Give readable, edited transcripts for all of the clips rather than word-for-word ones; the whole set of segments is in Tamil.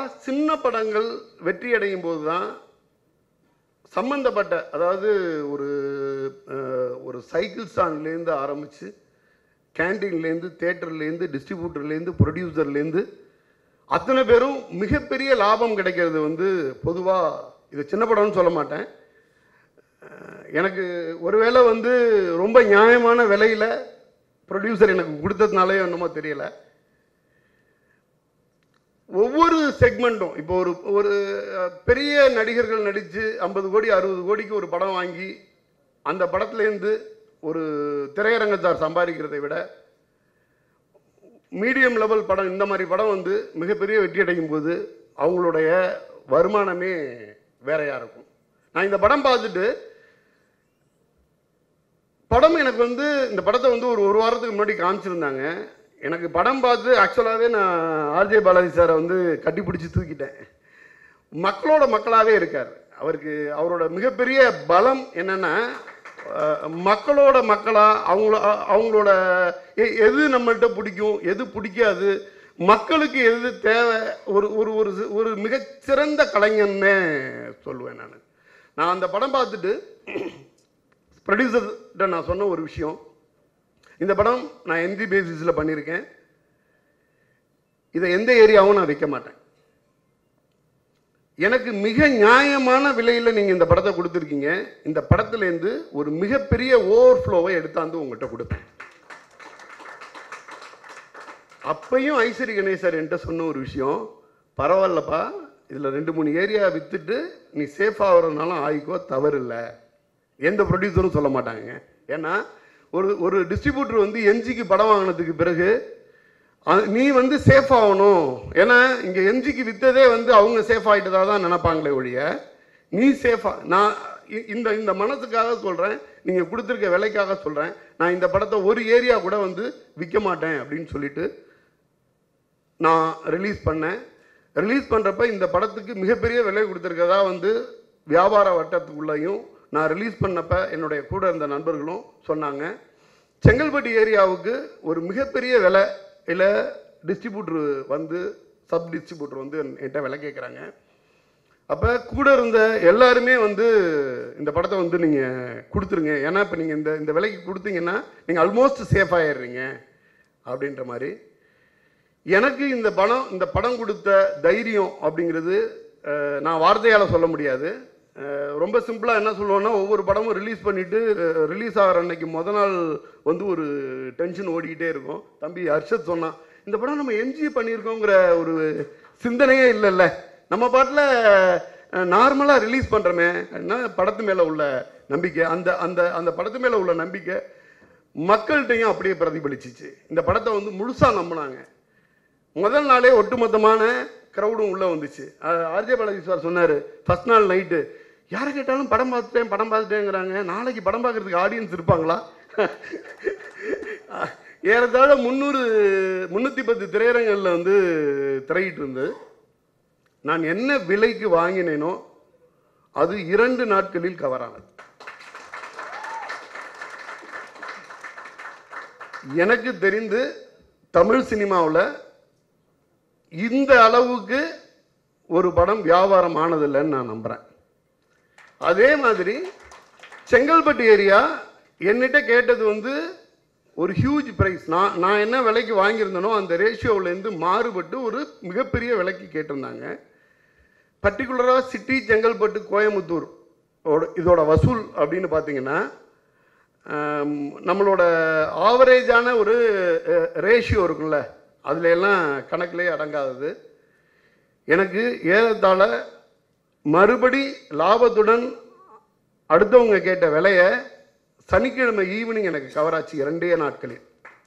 சின்ன படங்கள் வெற்றி அடையும் போது தான் சம்பந்தப்பட்ட, அதாவது ஒரு ஒரு சைக்கிள் ஸ்டாண்ட்லேருந்து ஆரம்பித்து கேன்டீன்லேருந்து தேட்டர்லேருந்து டிஸ்ட்ரிபியூட்டர்லேருந்து ப்ரொடியூசர்லேருந்து அத்தனை பேரும் மிகப்பெரிய லாபம் கிடைக்கிறது வந்து பொதுவாக, இது சின்ன படம்னு சொல்ல மாட்டேன். எனக்கு ஒருவேளை வந்து ரொம்ப நியாயமான விலையில் ப்ரொடியூசர் எனக்கு கொடுத்ததுனாலே என்னமோ தெரியல, ஒவ்வொரு செக்மெண்ட்டும் இப்போ ஒரு பெரிய நடிகர்கள் நடித்து 50 கோடி 60 கோடிக்கு ஒரு படம் வாங்கி அந்த படத்துலேருந்து ஒரு திரையரங்கத்தார் சம்பாதிக்கிறதை விட மீடியம் லெவல் படம், இந்த மாதிரி படம் வந்து மிகப்பெரிய வெற்றி அடையும் போது அவங்களுடைய வருமானமே வேறையாக இருக்கும். நான் இந்த படம் பார்த்துட்டு, படம் எனக்கு வந்து இந்த படத்தை வந்து ஒரு வாரத்துக்கு முன்னாடி காமிச்சிருந்தாங்க. எனக்கு படம் பார்த்து ஆக்சுவலாகவே நான் ஆர்ஜே பாலாஜி சாரை வந்து கட்டி பிடிச்சி தூக்கிட்டேன். மக்களோட மக்களாகவே இருக்கார். அவரோட மிகப்பெரிய பலம் என்னென்னா, மக்களோட மக்களாக அவங்களோட எது நம்மள்கிட்ட பிடிக்கும், எது பிடிக்காது, மக்களுக்கு எது தேவை, ஒரு மிகச்சிறந்த கலைஞன்னு சொல்லுவேன். நான் அந்த படம் பார்த்துட்டு ப்ரொடியூசர்கிட்ட நான் சொன்ன ஒரு விஷயம், இந்த படம் நான் என்ஜி பேசிஸில் பண்ணியிருக்கேன், இதை எந்த ஏரியாவும் நான் வைக்க மாட்டேன், எனக்கு மிக நியாயமான விலையில் நீங்கள் இந்த படத்தை கொடுத்துருக்கீங்க, இந்த படத்துலேருந்து ஒரு மிகப்பெரிய ஓவர்ஃப்ளோவை எடுத்தாந்து உங்கள்கிட்ட கொடுப்பேன். அப்பையும் ஐஸ்வரி கணேசர் என்கிட்ட சொன்ன ஒரு விஷயம், பரவாயில்லப்பா, இதில் 2-3 ஏரியா விற்றுட்டு நீ சேஃபாக ஆகிறதுனாலும் ஆகிக்கோ, தவறு இல்லை. எந்த ப்ரொடியூசரும் சொல்ல மாட்டாங்க. ஏன்னா ஒரு டிஸ்ட்ரிபியூட்டர் வந்து என்ஜிக்கு படம் வாங்கினதுக்கு பிறகு நீ வந்து சேஃப் ஆகணும், ஏன்னா இங்கே என்ஜிக்கு விற்றதே வந்து அவங்க சேஃப் ஆகிட்டதாக தான் நினைப்பாங்களே ஒழிய, நீ சேஃபாக, நான் இந்த மனசுக்காக சொல்கிறேன், நீங்கள் கொடுத்துருக்க விலைக்காக சொல்கிறேன், நான் இந்த படத்தை ஒரு ஏரியா கூட வந்து விற்க மாட்டேன் அப்படின்னு சொல்லிட்டு நான் ரிலீஸ் பண்ணேன். ரிலீஸ் பண்ணுறப்ப இந்த படத்துக்கு மிகப்பெரிய விலை கொடுத்துருக்கதா வந்து வியாபார வட்டத்துக்குள்ளேயும் நான் ரிலீஸ் பண்ணப்ப என்னுடைய கூட இருந்த நண்பர்களும் சொன்னாங்க. செங்கல்பட்டு ஏரியாவுக்கு ஒரு மிகப்பெரிய விலை இல்லை, டிஸ்ட்ரிபியூட்ரு வந்து சப் டிஸ்ட்ரிபியூட்டர் வந்து என்கிட்ட விலை கேட்குறாங்க. அப்போ கூட இருந்த எல்லாருமே வந்து இந்த படத்தை வந்து நீங்கள் கொடுத்துருங்க, ஏன்னா இப்போ நீங்கள் இந்த விலைக்கு கொடுத்தீங்கன்னா நீங்கள் ஆல்மோஸ்ட் சேஃப் ஆகிடுறீங்க அப்படின்ற மாதிரி. எனக்கு இந்த படம் கொடுத்த தைரியம் அப்படிங்கிறது நான் வார்த்தையால் சொல்ல முடியாது. ரொம்ப சிம்பிளாக என்ன சொல்லுவோன்னா, ஒவ்வொரு படமும் ரிலீஸ் பண்ணிவிட்டு ரிலீஸ் ஆகிற அன்னைக்கு நாள் வந்து ஒரு டென்ஷன் ஓடிக்கிட்டே இருக்கும். தம்பி ஹர்ஷத் சொன்னான், இந்த படம் நம்ம எம்ஜி பண்ணியிருக்கோங்கிற ஒரு சிந்தனையே இல்லைல்ல, நம்ம பாட்டில் நார்மலாக ரிலீஸ் பண்ணுறோமே, என்ன படத்து மேலே உள்ள நம்பிக்கை, அந்த அந்த அந்த படத்து மேலே உள்ள நம்பிக்கை மக்கள்கிட்டையும் அப்படியே பிரதிபலிச்சிச்சு. இந்த படத்தை வந்து முழுசாக நம்பினாங்க. முதல் நாளே ஒட்டுமொத்தமான க்ரௌடும் உள்ளே வந்துச்சு. ஆர்ஜே பாலாஜி சார் சொன்னார், ஃபஸ்ட் நாள் நைட்டு யாரை கேட்டாலும் படம் பார்த்துட்டேங்கிறாங்க, நாளைக்கு படம் பார்க்குறதுக்கு ஆடியன்ஸ் இருப்பாங்களா? ஏறத்தாழ 310 திரையரங்களில் வந்து திரையிட்டு இருந்து நான் என்ன விலைக்கு வாங்கினேனோ அது 2 நாட்களில் கவர் ஆனது. எனக்கு தெரிந்து தமிழ் சினிமாவில் இந்த அளவுக்கு ஒரு படம் வியாபாரம் ஆனதில்லைன்னு நான் நம்புகிறேன். அதே மாதிரி செங்கல்பட்டு ஏரியா என்னிட்ட கேட்டது வந்து ஒரு ஹியூஜ் ப்ரைஸ். நான் என்ன விலைக்கு வாங்கியிருந்தனோ அந்த ரேஷியோவிலேருந்து மாறுபட்டு ஒரு மிகப்பெரிய விலைக்கு கேட்டிருந்தாங்க. பர்டிகுலராக சிட்டி, செங்கல்பட்டு, கோயம்புத்தூர் இதோட வசூல் அப்படின்னு பார்த்தீங்கன்னா நம்மளோட ஆவரேஜான ஒரு ரேஷியோ இருக்குல்ல, அதில் எல்லாம் கணக்கிலே அடங்காதது. எனக்கு ஏறத்தாழ மறுபடி லாபத்துடன் அடுத்தவங்க கேட்ட விலையை சனிக்கிழமை ஈவினிங் எனக்கு கவராச்சு 2 நாட்களில்.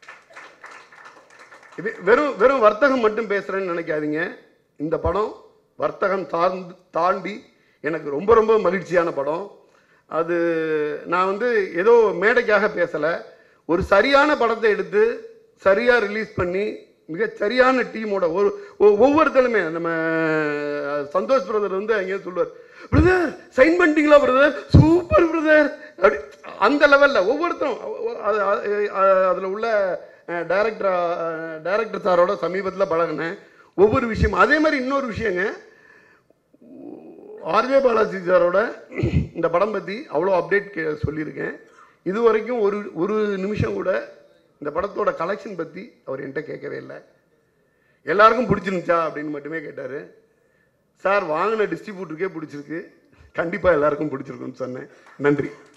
இது வெறும் வர்த்தகம் மட்டும் பேசுகிறேன்னு நினைக்காதீங்க. இந்த படம் வர்த்தகம் தாண்டி எனக்கு ரொம்ப ரொம்ப மகிழ்ச்சியான படம். அது நான் வந்து ஏதோ மேடைக்காக பேசலை, ஒரு சரியான படத்தை எடுத்து சரியாக ரிலீஸ் பண்ணி மிக சரியான டீமோட ஒவ்வொருத்தருமே, நம்ம சந்தோஷ் பிரதர் வந்து அங்கேயே சொல்லுவார், பிரதர் சைன் பண்ணிட்டீங்களா பிரதர், சூப்பர் பிரதர், அப்படி அந்த லெவலில் ஒவ்வொருத்தரும். அதில் உள்ள டைரக்டர் சாரோட சமீபத்தில் பழகினேன். ஒவ்வொரு விஷயம். அதே மாதிரி இன்னொரு விஷயங்க, ஆர்ஜே பாலாஜி சாரோட இந்த படம் பற்றி அவ்வளோ அப்டேட் சொல்லியிருக்கேன். இது வரைக்கும் ஒரு நிமிஷம் கூட இந்த படத்தோட கலெக்ஷன் பற்றி அவர் என்கிட்ட கேட்கவே இல்லை. எல்லாருக்கும் பிடிச்சிருந்துச்சா அப்படின்னு மட்டுமே கேட்டார். சார் வாங்கின டிஸ்ட்ரிபியூட்டருக்கே பிடிச்சிருக்கு, கண்டிப்பாக எல்லாருக்கும் பிடிச்சிருக்குன்னு சொன்னேன். நன்றி.